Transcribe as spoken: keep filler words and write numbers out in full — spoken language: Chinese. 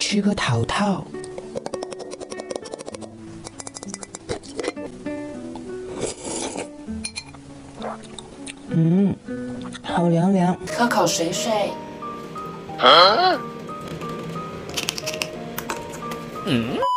取个套套。嗯，好凉凉，喝口水水。啊？嗯。